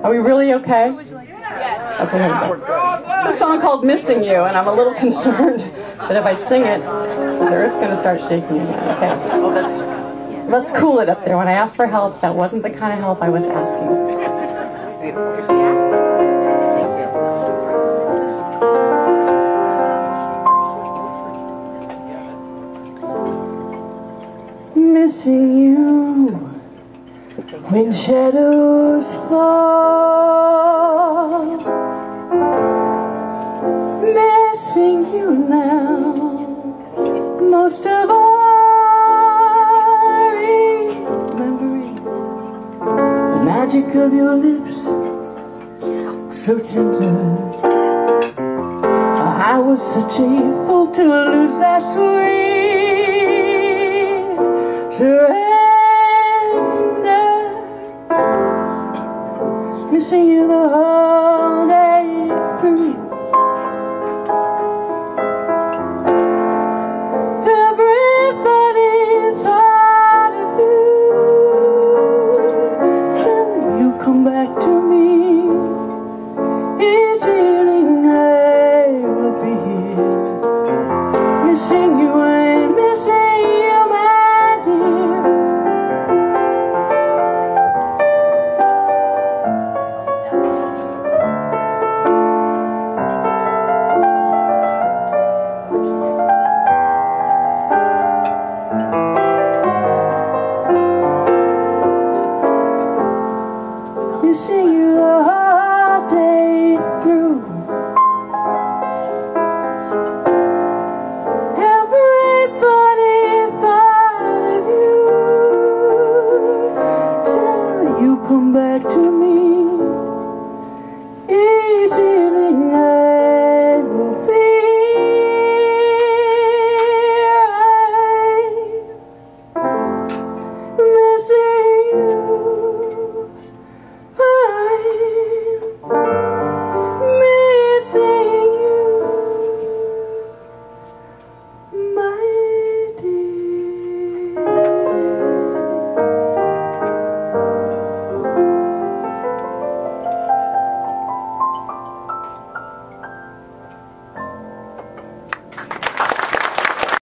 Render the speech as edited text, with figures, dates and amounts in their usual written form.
Are we really okay? Yes. Okay, here we go. It's a song called Missing You, and I'm a little concerned that if I sing it, the earth's going to start shaking again. Okay. Let's cool it up there. When I asked for help, that wasn't the kind of help I was asking. Missing you when shadows fall, missing you now most of all, remembering the magic of your lips, so tender. I was such a fool to lose that sweet surrender, missing you the whole day through. Everybody thought of you till you come back to me. Each evening I will be here, missing you, I'm missing you, my dear. Missing you the